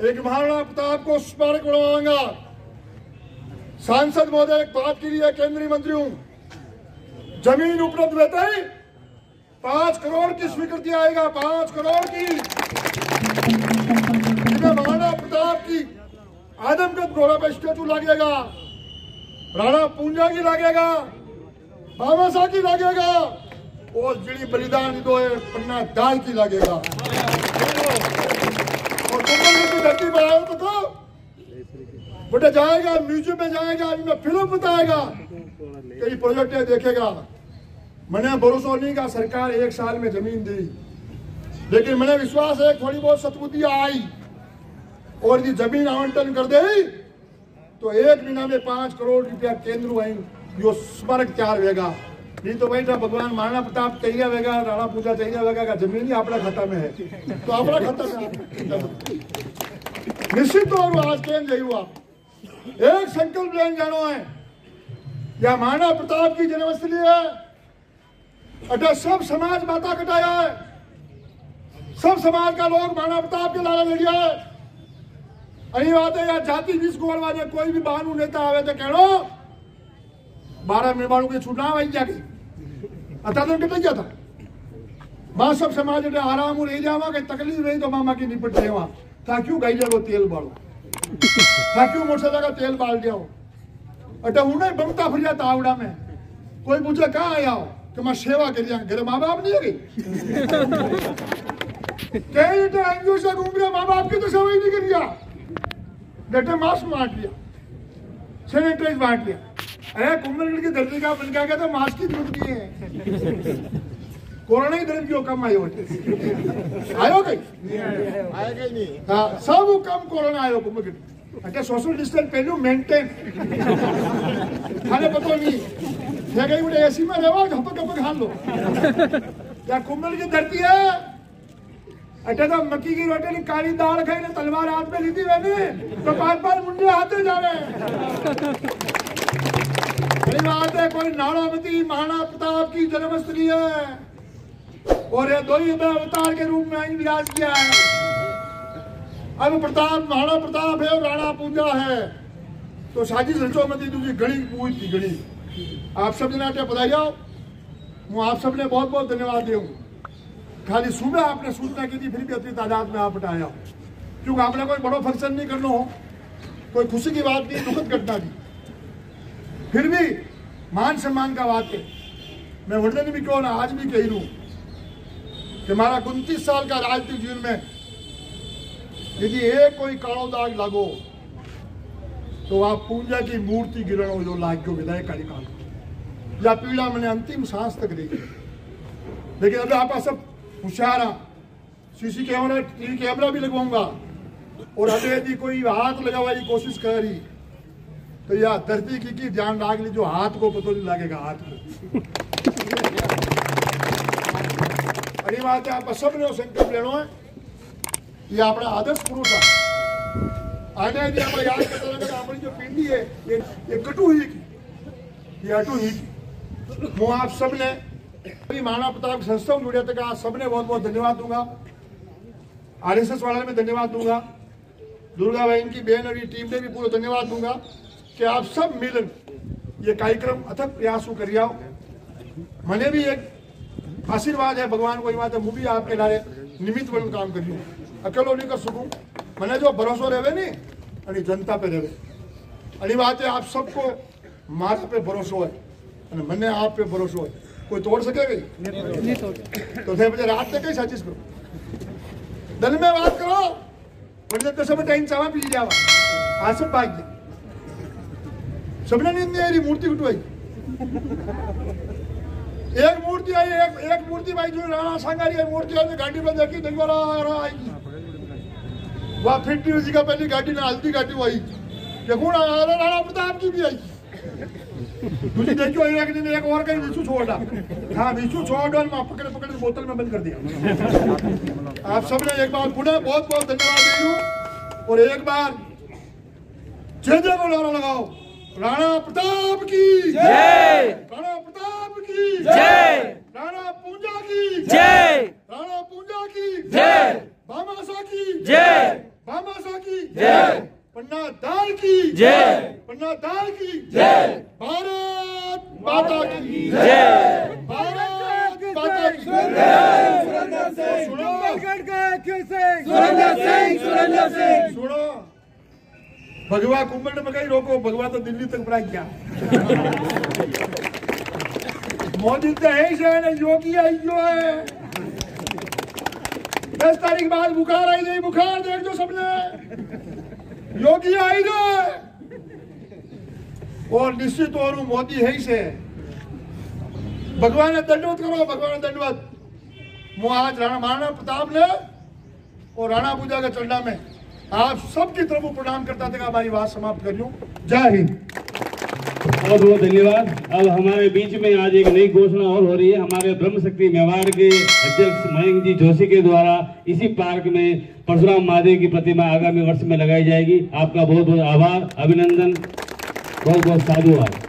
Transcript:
एक महाराणा प्रताप को स्मारक बनवाऊंगा। सांसद महोदय, एक बात के लिए केंद्रीय मंत्री हूं, जमीन उपलब्ध रहते ही 5 करोड़ की स्वीकृति आएगा, 5 करोड़ की। महाराणा प्रताप की आदमकद घोड़ा पे स्टेचू लगेगा, राणा पूंजा की लगेगा, बामासा की लगेगा और जिड़ी बलिदान दो पन्ना दाल की लगेगा। और की धरती पर आए तो बेटा जाएगा, म्यूजियम में जाएगा, में फिल्म बताएगा, कई प्रोजेक्ट देखेगा। मैंने भरोसा नहीं का सरकार 1 साल में जमीन दी, लेकिन मैंने विश्वास है थोड़ी बहुत सतबुद्धि आई और यदि जमीन आवंटन कर दे तो 1 महीना में 5 करोड़ रुपया केंद्र आई जो स्मारक तैयार होगा। नहीं तो भाई भगवान महाराणा प्रताप चाहिए होगा, राणा पूजा चाहिए होगा, जमीन ही अपना खाता में है तो अपना खाता में निश्चित तौर पर आज केंद्र यही हुआ। एक संकल्प लेन जानो है या महाराणा प्रताप की जन्मस्थली है, अटे सब समाज माता कटाया है, सब समाज का लोग महाराणा प्रताप के लाला लड़िया है। अही बात है यार, जाति बीस गोड़वा ने कोई भी बानू नेता आवे तो कहो 12 निर्माणों की चुनाव आई जाके अता तो कितना गया था मां सब समाज ने आराम रह जावा के तकलीफ रही तो मामा की निपट जावा था क्यों गाई जाओ तेल बालो था क्यों मोटरसाइकिल का तेल बाल जाओ अटे उन्हें बमता फिर जाता आवड़ा में कोई पूछे कहाँ आया हो कि मैं सेवा कर दिया घर माँ बाप नहीं है कहीं तो एनजीओ से घूम रहे माँ बाप की तो सेवा ही नहीं कर दिया, बेटे मास्क बांट लिया, सैनिटाइज बांट लिया। अरे कुंभलगढ़ की धरती का बन गया तो मास्क की जरूरत नहीं है। कोरोना ही धर्म क्यों कम आयो आयो कहीं आएगा ही नहीं। हाँ सब कम कोरोना आयो कुंभलगढ़। अच्छा सोशल डिस्टेंस पहलू मेंटेन खाने पता नहीं क्या कहीं बड़े एसी में रहो झपक झपक खा लो। क्या कुंभल की धरती है? अच्छा तो मक्की की रोटी की काली दाल खाई ने तलवार हाथ में ली थी मैंने तो 5 मुंडे हाथे जा रहे हैं। बात है कोई नाड़ावती महाराणा प्रताप की जन्मस्थली है और ये 2 ही अवतार के रूप में आई विराज किया है। अब प्रताप महाराणा प्रताप है और राणा पूंजा है तो साजिश रचोमती तुझी घड़ी पूज थी घड़ी। आप सब जनाटे बधाई जाओ, मैं आप सबने बहुत बहुत धन्यवाद दूँ। खाली सुबह आपने सूचना की थी फिर भी अति तादाद में आप आया क्योंकि आपने कोई बड़ो फंक्शन नहीं करना हो, कोई खुशी की बात नहीं, दुखद घटना थी, फिर भी मान सम्मान का बात है। मैं वर्णन भी क्यों ना आज भी कह लूं कि हमारा 29 साल का राजनीतिक जीवन में यदि एक कोई कालो दाग लागो तो आप पूंजा की मूर्ति गिरणो जो लाग्यो विधायक कालिका या पीड़ा मैंने अंतिम सांस तक देखी। लेकिन अभी आप सब होशियार सीसी कैमरा टीवी कैमरा भी लगवाऊंगा और अभी यदि कोई हाथ लगाने की कोशिश करी तो यह धरती की ध्यान लाग ली जो हाथ को पता नहीं लगेगा हाथ को। अरे बात है आप सबने संकल्प लेना है, ये अपना आदर्श पुरुष है। आने यदि आप याद करते हैं अपनी जो पिंडी है ये कटु ही की, ये अटू ही की। मैं आप सबने महाराणा प्रताप संस्था जुड़े तक आप सबने बहुत बहुत धन्यवाद दूंगा। आरएसएस वाले में धन्यवाद दूंगा, दुर्गा बहन की बहन और टीम ने भी पूरा धन्यवाद दूंगा कि आप सब मिलन ये कार्यक्रम अथक प्रयासों कर आओ। मैंने भी एक आशीर्वाद है भगवान को बात है मुझे भी आपके लारे निमित्त बन काम करियो, अकेलो नहीं कर सकूं। मैंने जो भरोसा रहे नहीं अरे जनता पे रहे अरे बात है आप सबको मारा पे भरोसा है, मैंने आप पे भरोसा है, कोई तोड़ सकेगा नहीं तो थे मुझे रात तक ही साजिश करो, दल में बात करो बड़े तो सब टाइम चावा पी जावा आज सब भाग्य सबने नींद नहीं मूर्ति उठवाई। एक मूर्ति आई एक मूर्ति भाई जो राणा सांगारी है मूर्ति आई गाड़ी में देखी देखो आएगी वह 50 जी का पहली गाड़ी ना हल्दी गाड़ी वो आई राणा प्रताप की भी आई। तुझे देखो एक दिन एक और कहीं विशु छोड़ा, हाँ विशु छोड़ और मैं पकड़े बोतल में बंद कर दिया। आप सबने एक बार पुनः बहुत बहुत धन्यवाद दे और एक बार जय जय को नारा लगाओ। राणा प्रताप की जय, राणा प्रताप की जय, राणा पूंजा की जय, राणा पूंजा की जय, बामासा की जय, बामासा की जय, पन्ना दाल की जय, पन्ना दाल की जय, भारत माता की जय, भारत माता की सुरेंद्र सिंह, सुरेंद्र सिंह, सुनो, भगवा कुंभल में कहीं रोको, भगवा तो दिल्ली तक पड़ा गया। मोदी तो है ही है, योगी आई जो है। 10 तारीख बाद बुखार आई नहीं, बुखार देख जो सबने, योगी आई जो है। और निश्चित और मोदी है ही से। भगवान ने दंडवत करो, भगवान ने दंडवत। मैं आज राणा महाराणा प्रताप ने और राणा पूजा का चंडा में आप सबकी तरफ प्रणाम करता था। हमारी बात समाप्त कर लूं। जय हिंद। बहुत बहुत धन्यवाद। अब हमारे बीच में आज एक नई घोषणा और हो रही है। हमारे ब्रह्म शक्ति मेवाड़ के अध्यक्ष मयंक जी जोशी के द्वारा इसी पार्क में परशुराम महादेव की प्रतिमा आगामी वर्ष में लगाई जाएगी। आपका बहुत बहुत आभार, अभिनंदन, बहुत बहुत साधुवाद।